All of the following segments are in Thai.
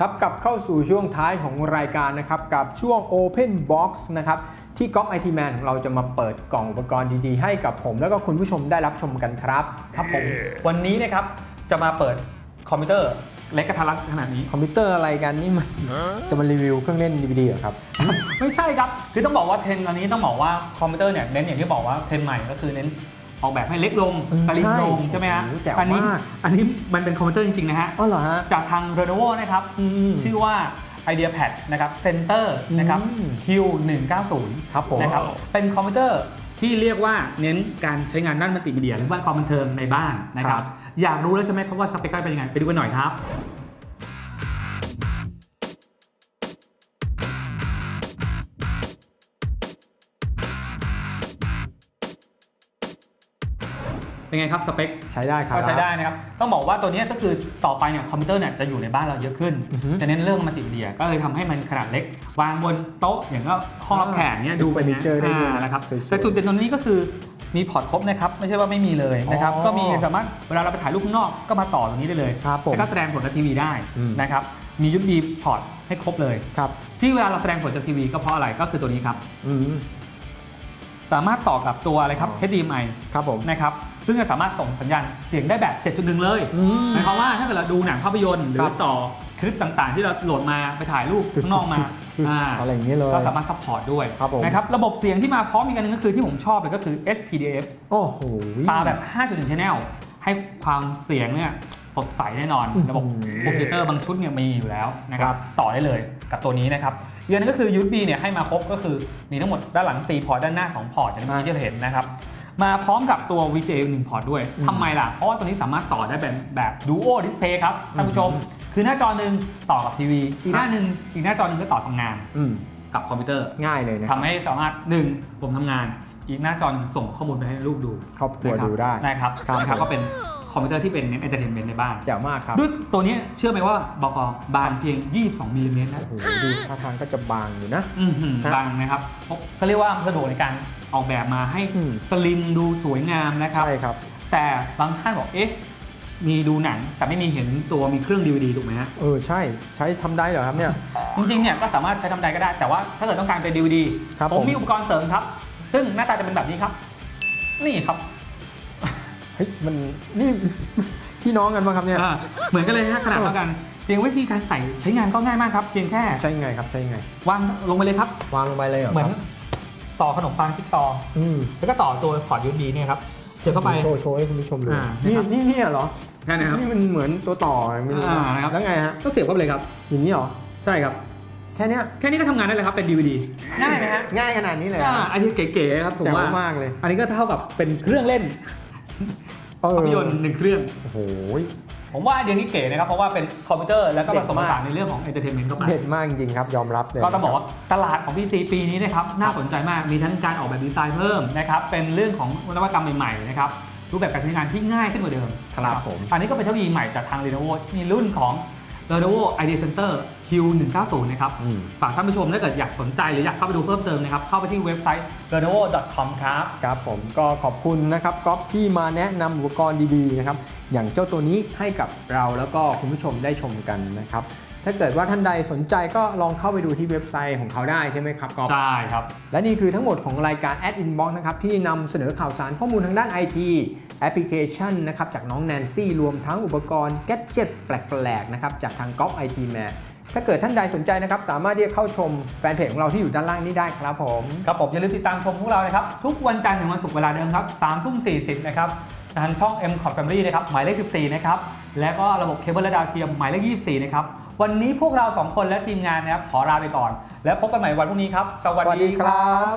ครับกลับเข้าสู่ช่วงท้ายของรายการนะครับกับช่วง Open Box นะครับที่ก๊อฟ IT Man เราจะมาเปิดกล่องอุปกรณ์ดีๆให้กับผมแล้วก็คุณผู้ชมได้รับชมกันครับครับผมวันนี้นะครับจะมาเปิดคอมพิวเตอร์เล็กกระทัดรัดขนาดนี้คอมพิวเตอร์อะไรกันนี่มันจะมารีวิวเครื่องเล่น DVD เหรอครับไม่ใช่ครับคือต้องบอกว่าเทรนด์ตอนนี้ต้องบอกว่าคอมพิวเตอร์เนี่ยเน้นอย่างที่บอกว่าเทรนด์ใหม่ก็คือเน้นออกแบบให้เล็กลงสลิมลงใช่ไหมฮะอันนี้มันเป็นคอมพิวเตอร์จริงๆนะฮะอ๋อเหรอฮะจากทาง Lenovo นะครับชื่อว่า IdeaPad นะครับ Center นะครับ Q190 ครับผมนะครับเป็นคอมพิวเตอร์ที่เรียกว่าเน้นการใช้งานด้านมัลติมีเดียหรือว่าความบันเทิงในบ้านนะครับอยากรู้แล้วใช่ไหมครับว่าสเปคเป็นยังไงไปดูกันหน่อยครับเป็นไงครับสเปคใช้ได้ครับก็ใช้ได้นะครับต้องบอกว่าตัวนี้ก็คือต่อไปเนี่ยคอมพิวเตอร์เนี่ยจะอยู่ในบ้านเราเยอะขึ้นจะเน้นเรื่องมัลติมีเดียก็เลยทำให้มันขนาดเล็กวางบนโต๊ะอย่างก็ห้องรับแขกเนี่ยดูเป็นนะครับแต่จุดเด่นตรงนี้ก็คือมีพอร์ตครบนะครับไม่ใช่ว่าไม่มีเลยนะครับก็มีสามารถเวลาเราไปถ่ายรูปข้างนอกก็มาต่อตรงนี้ได้เลยแล้วก็แสดงผลจากทีวีได้นะครับมี USB พอร์ตให้ครบเลยที่เวลาเราแสดงผลจากทีวีก็เพราะอะไรก็คือตัวนี้ครับสามารถต่อกับตัวอะไรครับ HDMI ครับผมนะครับซึ่งจะสามารถส่งสัญญาณเสียงได้แบบ 7.1 เลยหมายความว่าถ้าเกิดเราดูหนังภาพยนตร์หรือต่อคลิปต่างๆที่เราโหลดมาไปถ่ายรูปข้างนอกมาอะไรอย่างเงี้ยเลยก็สามารถซัพพอร์ตด้วยนะครับระบบเสียงที่มาพร้อมอีกอันนึงก็คือที่ผมชอบเลยก็คือ SPDIF โอ้โหซาวแบบ 5.1 Channel ให้ความเสียงเนี่ยสดใสแน่นอนระบบคอมพิวเตอร์บางชุดเนี่ยมีอยู่แล้วนะครับต่อได้เลยกับตัวนี้นะครับอีกอันนึงก็คือ USB เนี่ยให้มาครบก็คือมีทั้งหมดด้านหลัง4พอร์ตด้านหน้า2พอร์ตอย่างที่เราเห็นนะครับมาพร้อมกับตัว VGA 1 พอร์ตด้วยทำไมล่ะเพราะว่าตัวนี้สามารถต่อได้แบบ Duo Display ครับท่านผู้ชมคือหน้าจอหนึ่งต่อกับทีวีอีกหน้าจอหนึ่งก็ต่อทำงานกับคอมพิวเตอร์ง่ายเลยนะทำให้สามารถ1ผมทำงานอีกหน้าจอหนึ่งส่งข้อมูลไปให้ลูกดูครอบครัวดูได้นะครับก็เป็นคอมพิวเตอร์ที่เป็นเอนเตอร์เทนเมนต์ในบ้านแจ๋วมากครับด้วยตัวนี้เชื่อไหมว่าบางเพียง22มิลลิเมตรนะโอ้โหดูท่าทางก็จะบางอยู่นะบางนะครับก็เรียกว่าสะดวกในการออกแบบมาให้สลิมดูสวยงามนะครับใช่ครับแต่บางท่านบอกมีดูหนังแต่ไม่มีเห็นตัวมีเครื่อง DVD ถูกไหมฮะใช้ทำได้เหรอครับเนี่ยจริงๆเนี่ยก็สามารถใช้ทำได้ก็ได้แต่ว่าถ้าเกิดต้องการเป็น DVD ผมมีอุปกรณ์เสริมครับซึ่งหน้าตาจะเป็นแบบนี้ครับนี่ครับเฮ้ยมันนี่พี่น้องกันป่ะครับเนี่ยเหมือนกันเลยฮะขนาดเท่ากันเพียงวิธีการใช้งานก็ง่ายมากครับเพียงแค่ใช่ไงครับใช่ไงวางลงไปเลยครับวางลงไปเลยเหมือนต่อขนมปังชิกซอแล้วก็ต่อตัวพอร์ต USB เนี่ยครับเสียบเข้าไปโชว์ให้คุณผู้ชมดูนี่เหรอใช่นะครับนี่มันเหมือนตัวต่อไม่รู้นะครับแล้วไงฮะก็เสียบเข้าไปเลยครับอย่างนี้เหรอใช่ครับแค่นี้ก็ทำงานได้เลยครับเป็น DVD ง่ายไหมฮะง่ายขนาดนี้เลยอันนี้เก๋ๆครับผมว่ามากเลยอันนี้ก็เท่ากับเป็นเครื่องเล่นภาพยนตร์1เครื่องโอ้โหผมว่าเดี๋ยวนี้เก๋นะครับเพราะว่าเป็นคอมพิวเตอร์แล้วก็ผสมผสานในเรื่องของเอนเตอร์เทนเมนต์เข้าไปเด็ดมากจริงครับยอมรับเลยก็ต้องบอกว่าตลาดของ PC ปีนี้นะครับน่าสนใจมากมีทั้งการออกแบบดีไซน์เพิ่มนะครับเป็นเรื่องของนวัตกรรมใหม่ๆนะครับรูปแบบการใช้งานที่ง่ายขึ้นกว่าเดิมครับผมอันนี้ก็เป็นเทคโนโลยีใหม่จากทาง Lenovo มีรุ่นของ Lenovo Idea Center Q190 นะครับฝากท่านผู้ชมถ้าเกิดอยากสนใจหรืออยากเข้าไปดูเพิ่มเติมนะครับเข้าไปที่เว็บไซต์ lenovo.com ครับครับผมก็ขอบคุณนะครับก๊อฟที่มาแนะนำอุปกรณ์ดีๆนะครับอย่างเจ้าตัวนี้ให้กับเราแล้วก็คุณผู้ชมได้ชมกันนะครับถ้าเกิดว่าท่านใดสนใจก็ลองเข้าไปดูที่เว็บไซต์ของเขาได้ใช่ไหมครับก๊อฟใช่ครับและนี่คือทั้งหมดของรายการ Ad Inbox นะครับที่นำเสนอข่าวสารข้อมูลทางด้าน IT แอปพลิเคชันนะครับจากน้องแนนซี่รวมทั้งอุปกรณ์แกดเจ็ตแปลกๆนะครับจากทางก๊อฟ IT Manถ้าเกิดท่านใดสนใจนะครับสามารถที่จะเข้าชมแฟนเพจของเราที่อยู่ด้านล่างนี้ได้ครับผมอย่าลืมติดตามชมพวกเรานะครับทุกวันจันทร์ถึงวันศุกร์เวลาเดิมครับ 3:40 นะครับทางช่อง M-Cord Family นะครับหมายเลข 14 นะครับและก็ระบบเคเบิลและดาวเทียมหมายเลข 24 นะครับวันนี้พวกเรา2คนและทีมงานนะครับขอลาไปก่อนแล้วพบกันใหม่วันพรุ่งนี้ครับสวัสดีครับ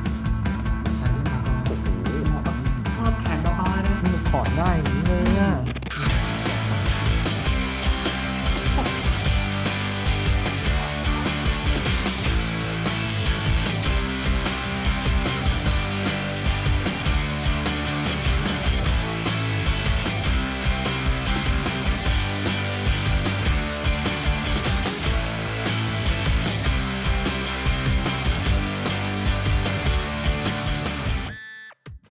แขนเบาๆนะถอดได้อย่างนี้เลย